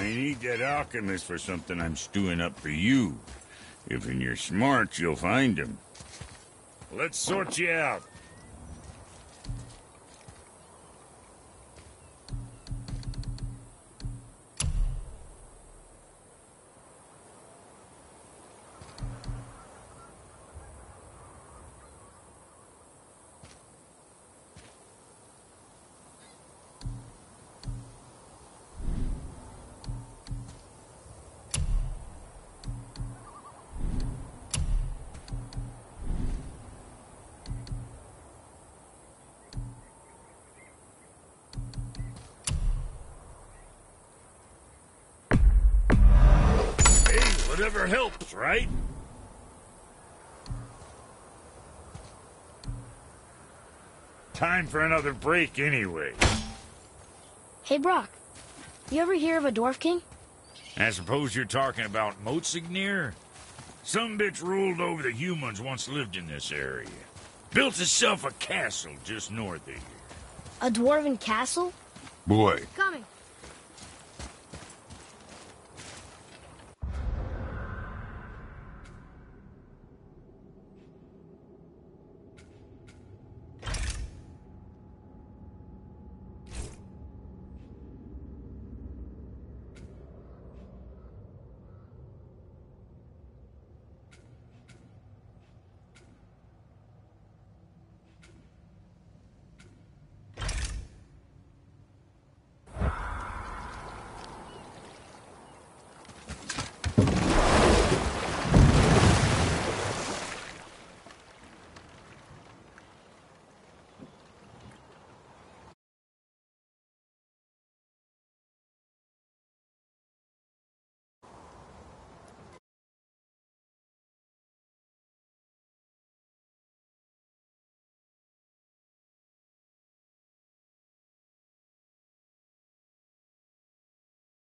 I need that alchemist for something I'm stewing up for you. If you're smart, you'll find him. Let's sort you out. Whatever helps, right? Time for another break anyway. Hey, Brock. You ever hear of a Dwarf King? I suppose you're talking about Motsignir? Some bitch ruled over the humans once lived in this area. Built himself a castle just north of here. A dwarven castle? Boy, Coming.